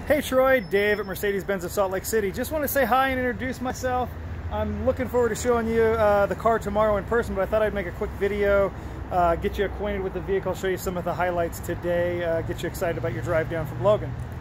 Hey Troy, Dave at Mercedes-Benz of Salt Lake City. Just want to say hi and introduce myself. I'm looking forward to showing you the car tomorrow in person, but I thought I'd make a quick video, get you acquainted with the vehicle, show you some of the highlights today, get you excited about your drive down from Logan.